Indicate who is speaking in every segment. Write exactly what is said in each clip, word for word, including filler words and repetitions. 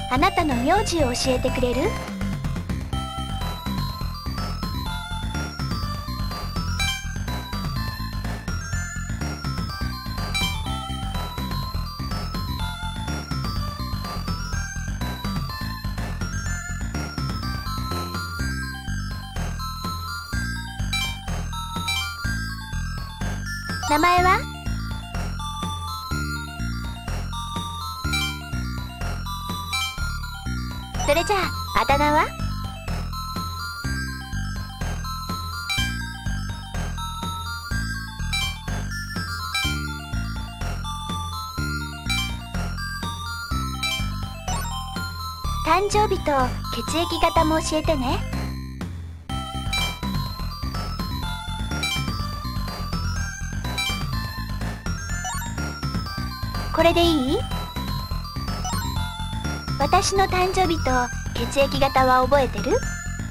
Speaker 1: あなたの名字を教えてくれる？名前は？それじゃあ、あだ名は？誕生日と血液型も教えてね。これでいい？私の誕生日と血液型は覚えてる？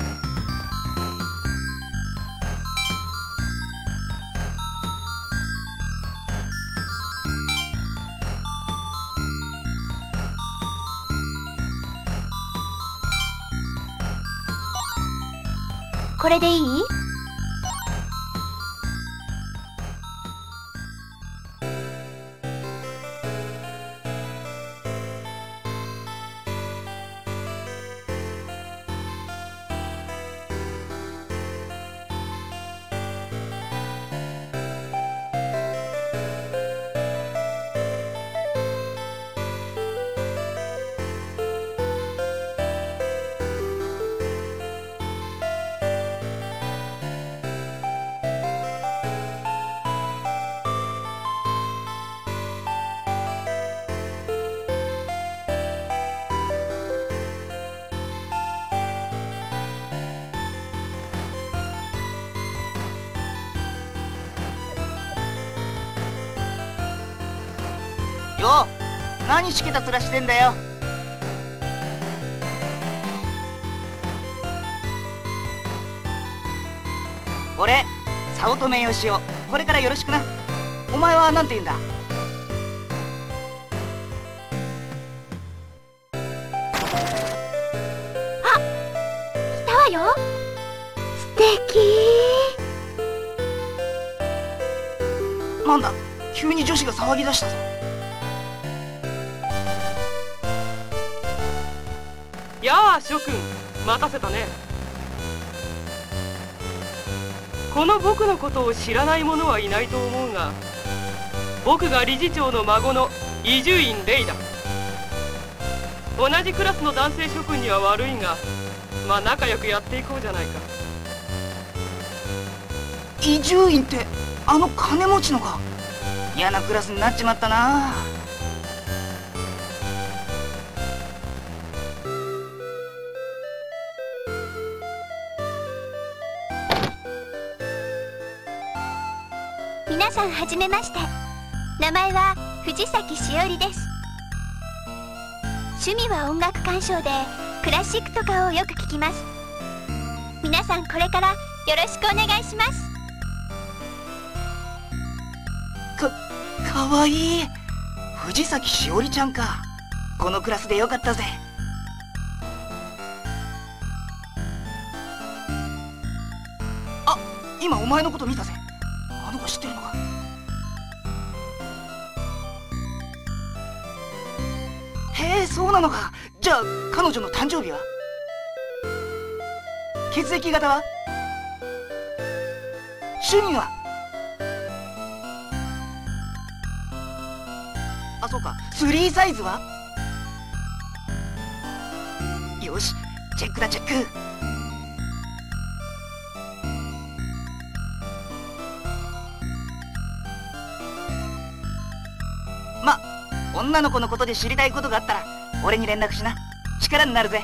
Speaker 1: これでいい？
Speaker 2: よう、何しけた面してんだよ。俺、早乙女よしお、これからよろしくな。お前は何て言うんだ？
Speaker 1: あ、来たわよ。素敵。
Speaker 2: なんだ、急に女子が騒ぎ出したぞ。
Speaker 3: やあ諸君、待たせたね。この僕のことを知らない者はいないと思うが、僕が理事長の孫の伊集院レイだ。同じクラスの男性諸君には悪いが、まあ仲良くやっていこうじゃないか。
Speaker 2: 伊集院ってあの金持ちのか。嫌なクラスになっちまったな。
Speaker 1: 皆さんはじめまして。名前は藤崎しおりです。趣味は音楽鑑賞でクラシックとかをよく聞きます。皆さんこれからよろしくお願いします。
Speaker 2: か、かわいい。藤崎しおりちゃんか。このクラスでよかったぜ。あ、今お前のこと見たぜ。あの子知ってるのか？へえ、そうなのか。じゃあ彼女の誕生日は？血液型は？趣味は？あ、そうか。スリーサイズは？よし、チェックだチェック。ま、女の子のことで知りたいことがあったら俺に連絡しな。力になるぜ。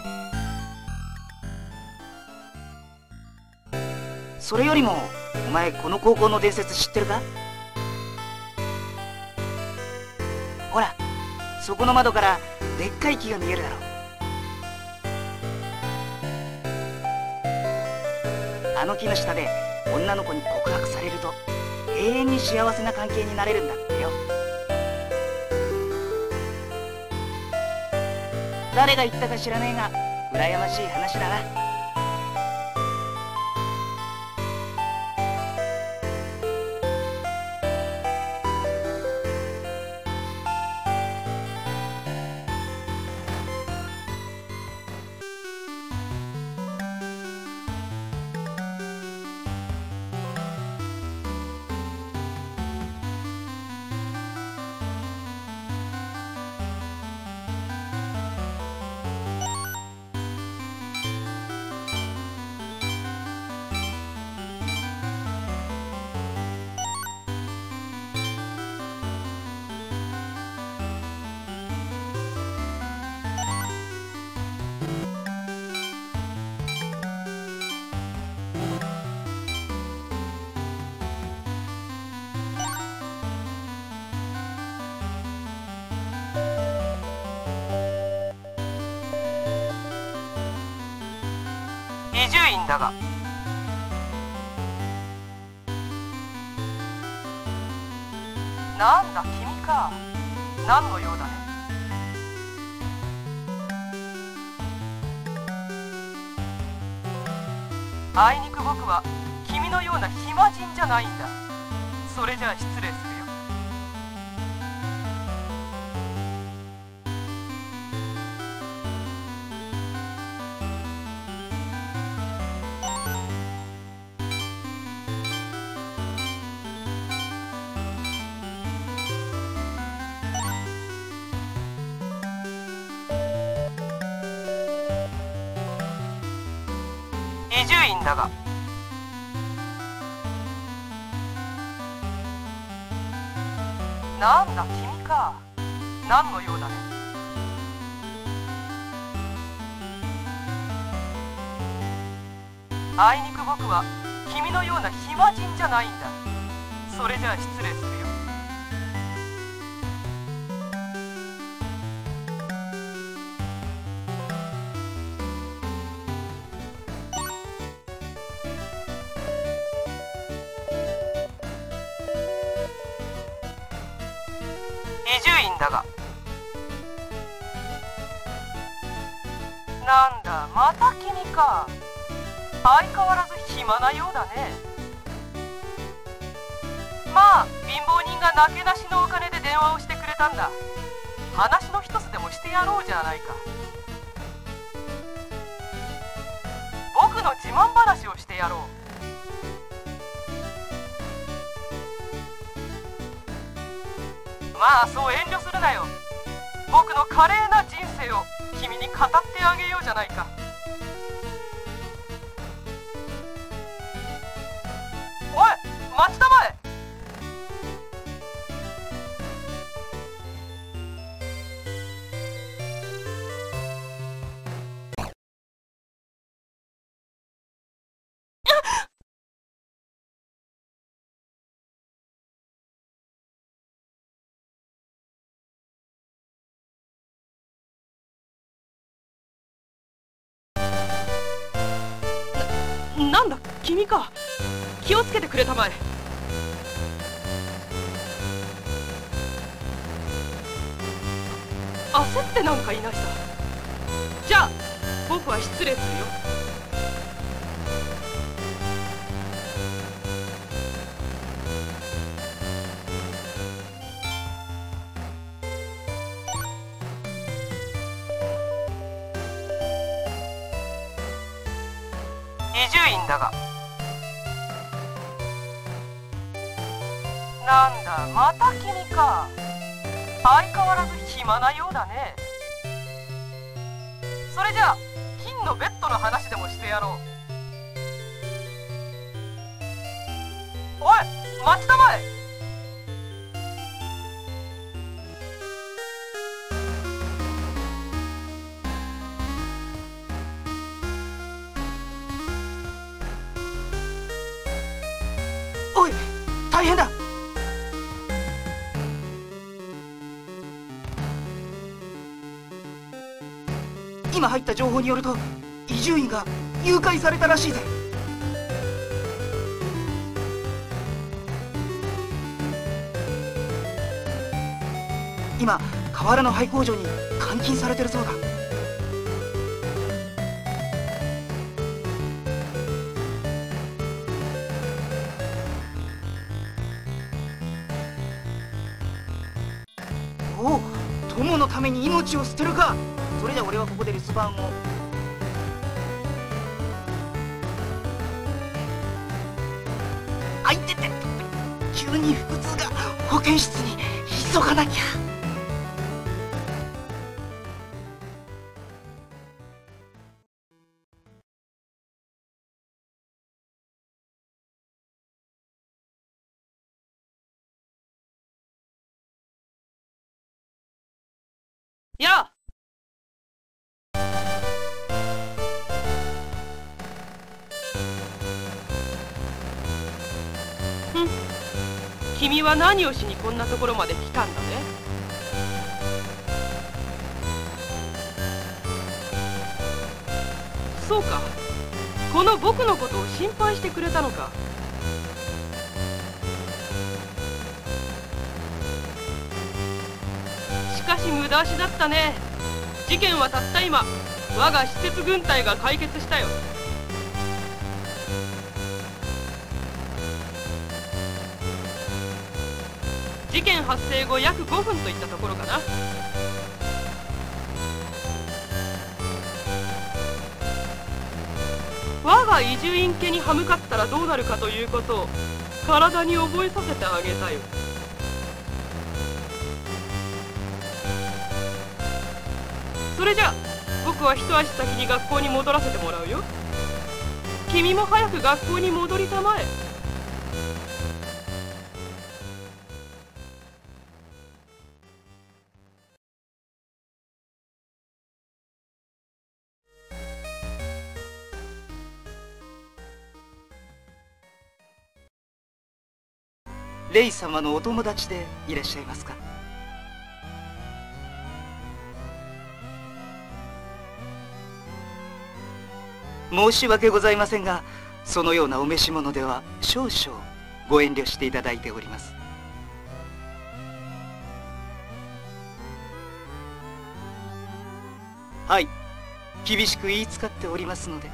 Speaker 2: それよりもお前この高校の伝説知ってるか？ほら、そこの窓からでっかい木が見えるだろう。あの木の下で女の子に告白されると永遠に幸せな関係になれるんだってよ。 誰が言ったか知らねえが羨ましい話だな。
Speaker 3: 伊集院だが、なんだ君か。何の用だね。あいにく僕は君のような暇人じゃないんだ。それじゃあ失礼するよ。伊集院だが、なんだ君か。何の用だね。あいにく僕は君のような暇人じゃないんだ。それじゃあ失礼するよ。伊集院だが、なんだまた君か。相変わらず暇なようだね。まあ貧乏人がなけなしのお金で電話をしてくれたんだ。話の一つでもしてやろうじゃないか。僕の自慢話をしてやろう。まあそう遠慮するなよ。僕の華麗な人生を君に語ってあげようじゃないか。おい待ちたまえ。なんだ君か。気をつけてくれたまえ。焦ってなんかいないさ。じゃあ僕は失礼するよ。伊集院だが、なんだまた君か。相変わらず暇なようだね。それじゃあ金のベッドの話でもしてやろう。おい待ちたまえ。
Speaker 2: おい大変だ。今入った情報によると伊集院が誘拐されたらしいぜ。今河原の廃工場に監禁されてるそうだ。 おお、友のために命を捨てるか。それじゃ俺はここで留守番を。あいてて、急に腹痛が。保健室に急がなきゃ。
Speaker 3: やあ、ふん、君は何をしにこんなところまで来たんだね。そうか、この僕のことを心配してくれたのか。しかし無駄足だったね。事件はたった今我が施設軍隊が解決したよ。事件発生後約ごふんといったところかな。我が伊集院家に歯向かったらどうなるかということを体に覚えさせてあげたよ。それじゃあ僕は一足先に学校に戻らせてもらうよ。君も早く学校に戻りたまえ。
Speaker 2: レイ様のお友達でいらっしゃいますか？申し訳ございませんが、そのようなお召し物では少々ご遠慮していただいております。はい、厳しく言いつかっておりますので。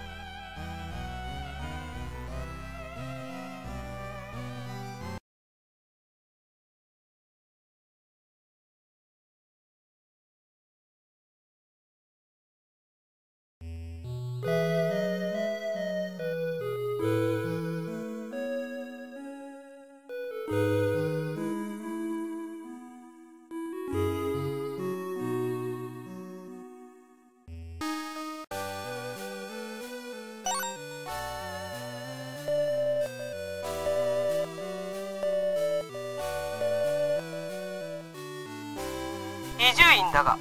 Speaker 3: 伊集院だが。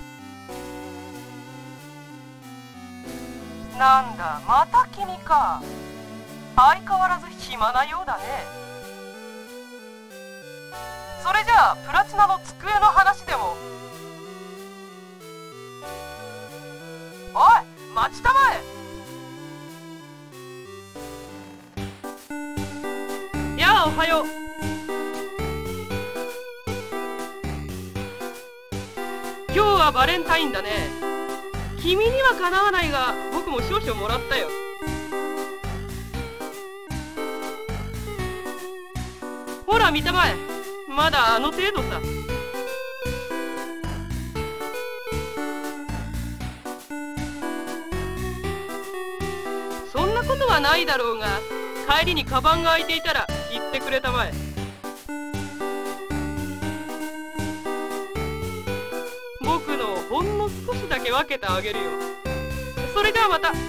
Speaker 3: なんだ、また君か。相変わらず暇なようだね。それじゃあプラチナの机の話でも。おい、待ちたまえ。やあ、おはよう。今日はバレンタインだね。君にはかなわないが僕も少々もらったよ。ほら見たまえ、まだあの程度さ。そんなことはないだろうが、帰りにカバンが開いていたら言ってくれたまえ。僕のほんの少しだけ分けてあげるよ。それではまた。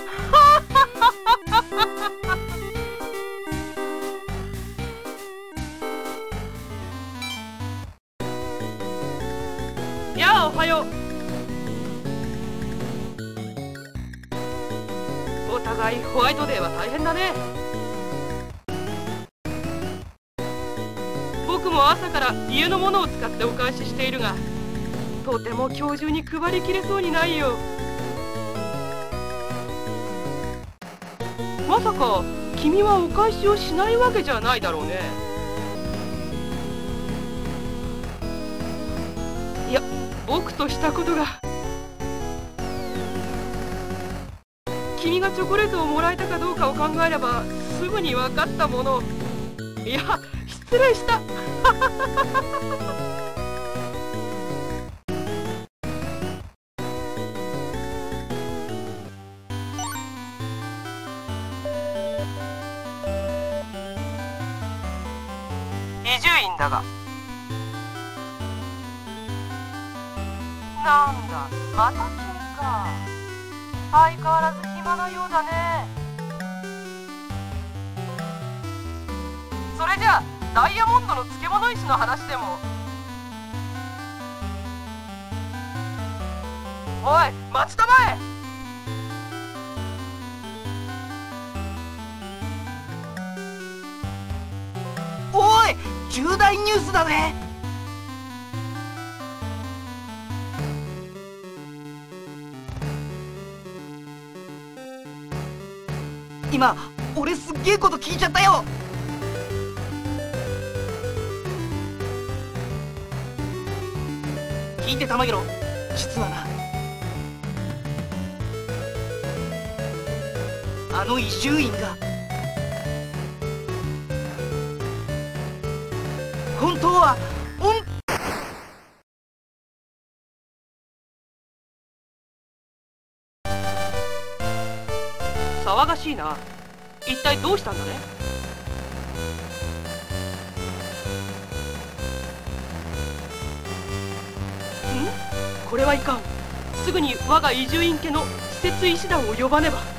Speaker 3: やあ、おはよう。お互いホワイトデーは大変だね。僕も朝から家のものを使ってお返ししているが、とても今日中に配りきれそうにないよ。まさか君はお返しをしないわけじゃないだろうね。いや、僕としたことが。君がチョコレートをもらえたかどうかを考えればすぐに分かったもの。いや、失礼した。 伊集院だが。なんだ、また君か。相変わらず暇なようだね。それじゃあダイヤモンドの漬物石の話でも。おい、待ちたまえ。
Speaker 2: おい、重大ニュースだぜ。今俺すっげえこと聞いちゃったよ。聞いてたまげろ。実はな、あの伊集院が本当はおん
Speaker 3: 騒がしいな。一体どうしたんだね。ん？これはいかん。すぐに我が伊集院家の施設医師団を呼ばねば。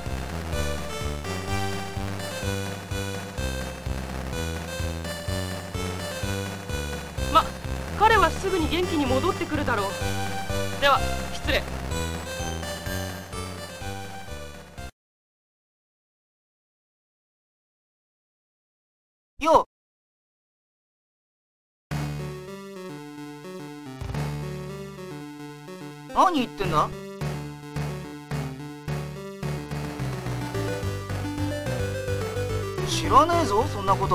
Speaker 3: ま、彼はすぐに元気に戻ってくるだろう。では失礼。
Speaker 2: よう。何言ってんだ？知らねえぞ、そんなこと。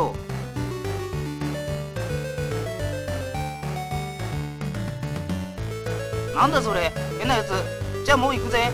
Speaker 2: なんだそれ、変なやつ。じゃあもう行くぜ。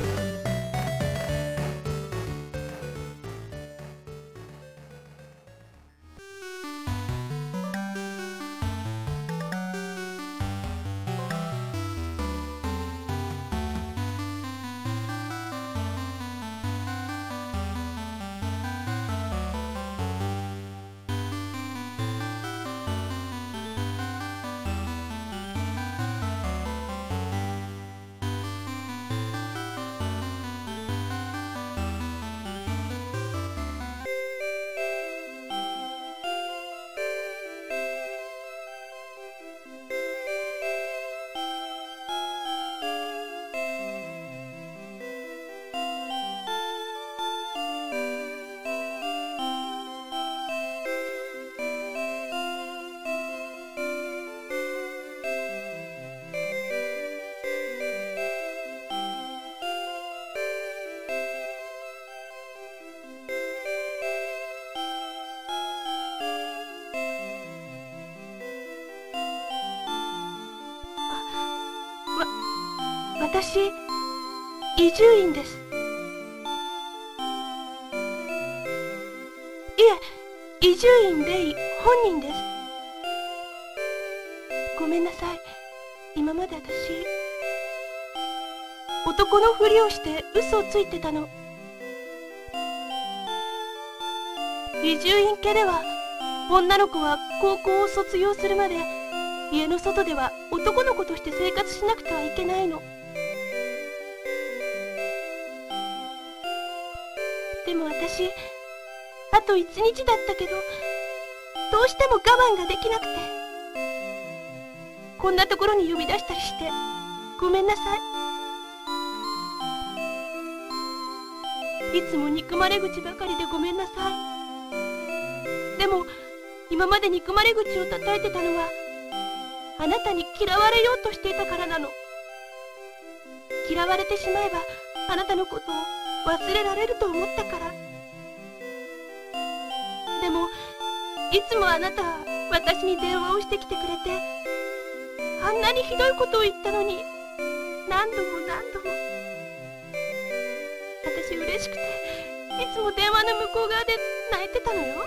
Speaker 1: 私、伊集院です。いえ、伊集院レイ本人です。ごめんなさい。今まで私、男のふりをして嘘をついてたの。伊集院家では、女の子は高校を卒業するまで、家の外では男の子として生活しなくてはいけないの。でも私、あと一日だったけど、どうしても我慢ができなくて、こんなところに呼び出したりして、ごめんなさい。いつも憎まれ口ばかりでごめんなさい。でも、今まで憎まれ口を叩いてたのは、あなたに嫌われようとしていたからなの。嫌われてしまえば、あなたのことを忘れられると思ったから。でも、いつもあなたは私に電話をしてきてくれて、あんなにひどいことを言ったのに、何度も何度も。私嬉しくて、いつも電話の向こう側で泣いてたのよ。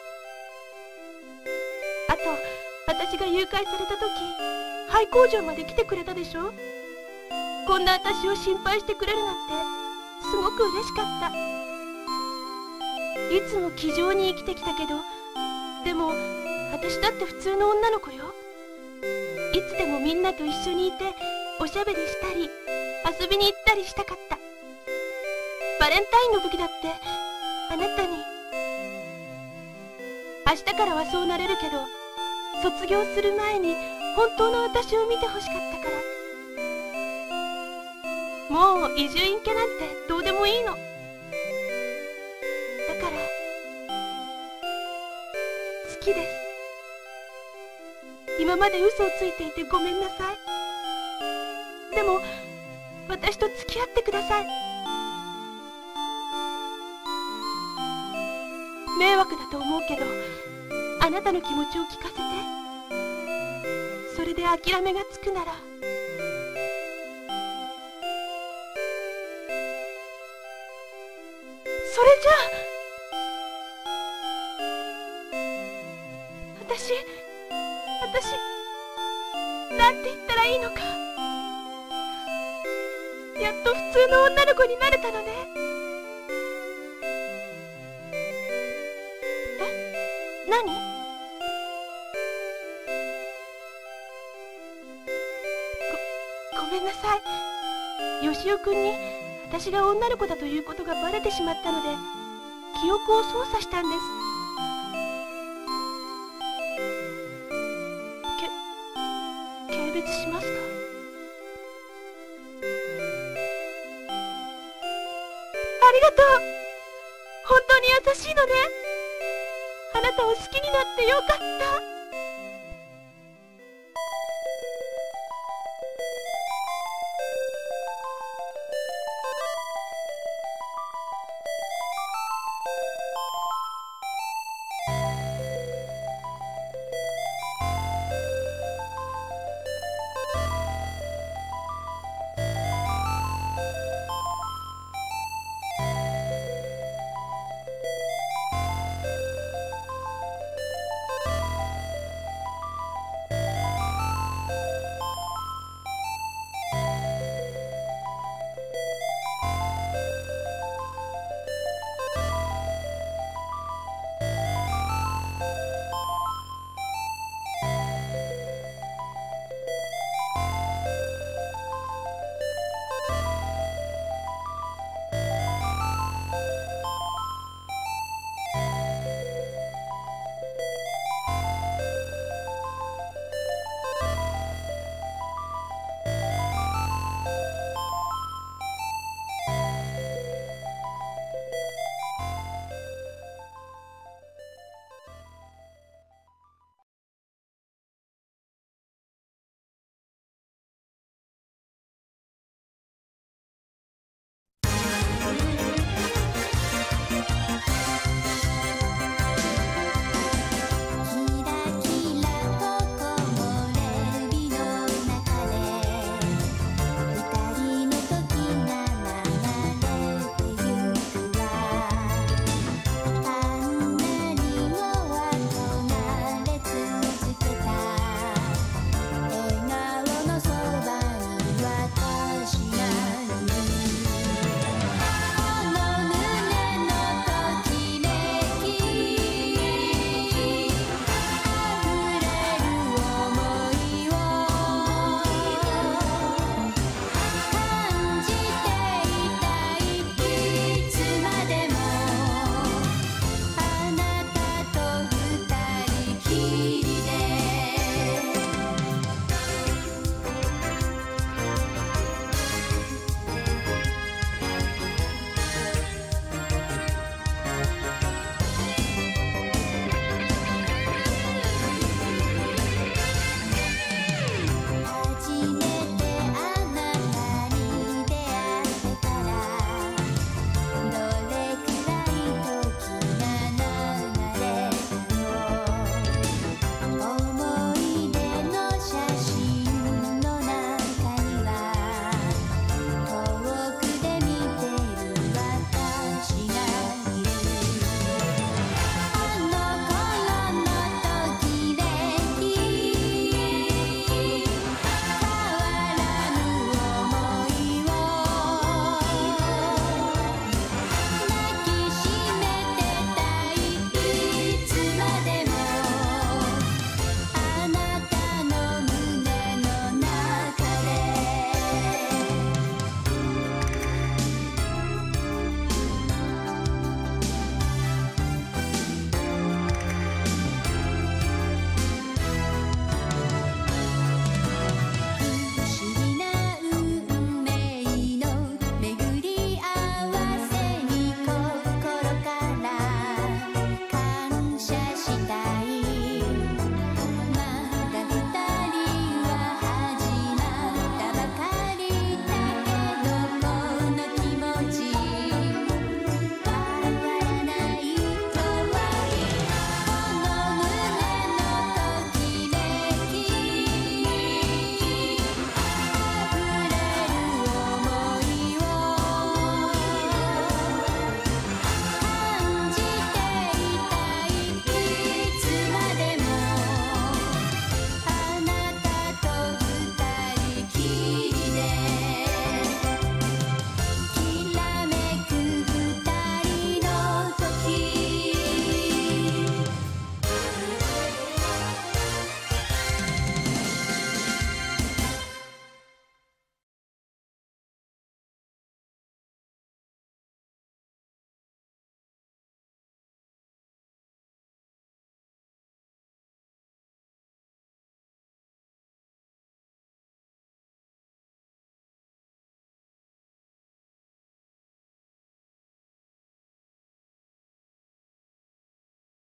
Speaker 1: あと、私が誘拐された時、廃工場まで来てくれたでしょ。こんな私を心配してくれるなんて、すごく嬉しかった。いつも気丈に生きてきたけど、でも
Speaker 4: 私だって普通の女の子よ。いつでもみんなと一緒にいておしゃべりしたり遊びに行ったりしたかった。バレンタインの時だってあなたに、明日からはそうなれるけど卒業する前に本当の私を見てほしかったから。もう移住院家なんてどうでもいいの。だから好きです。今まで嘘をついていてごめんなさい。でも私と付き合ってください。迷惑だと思うけどあなたの気持ちを聞かせて。それで諦めがつくなら。それじゃあ私私なんて言ったらいいのか。やっと普通の女の子になれたのね。え、何？ご、ごめんなさい。よしおくんに私が女の子だということがバレてしまったので記憶を操作したんです。け軽蔑しますか？ありがとう。本当に優しいのね。あなたを好きになってよかった。